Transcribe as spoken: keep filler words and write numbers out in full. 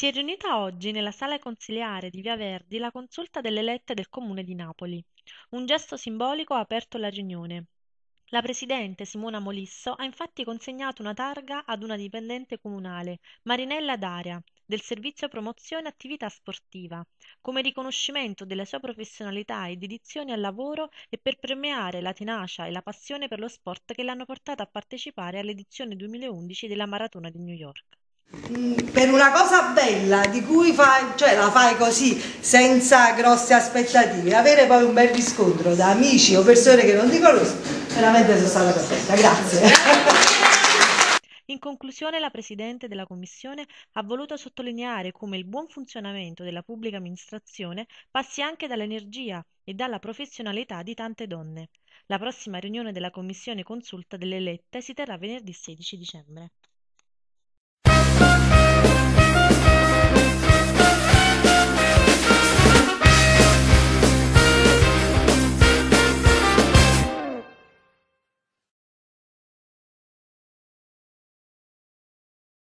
Si è riunita oggi nella sala consiliare di Via Verdi la consulta delle elette del Comune di Napoli. Un gesto simbolico ha aperto la riunione. La presidente Simona Molisso ha infatti consegnato una targa ad una dipendente comunale, Marinella Daria, del servizio promozione attività sportiva, come riconoscimento della sua professionalità e dedizione al lavoro e per premiare la tenacia e la passione per lo sport che l'hanno portata a partecipare all'edizione duemilaundici della Maratona di New York. Per una cosa bella di cui fai, cioè la fai così senza grosse aspettative, avere poi un bel riscontro da amici o persone che non ti conoscono, veramente sono stata contenta, grazie. In conclusione, la Presidente della Commissione ha voluto sottolineare come il buon funzionamento della pubblica amministrazione passi anche dall'energia e dalla professionalità di tante donne. La prossima riunione della Commissione Consulta delle elette si terrà venerdì sedici dicembre.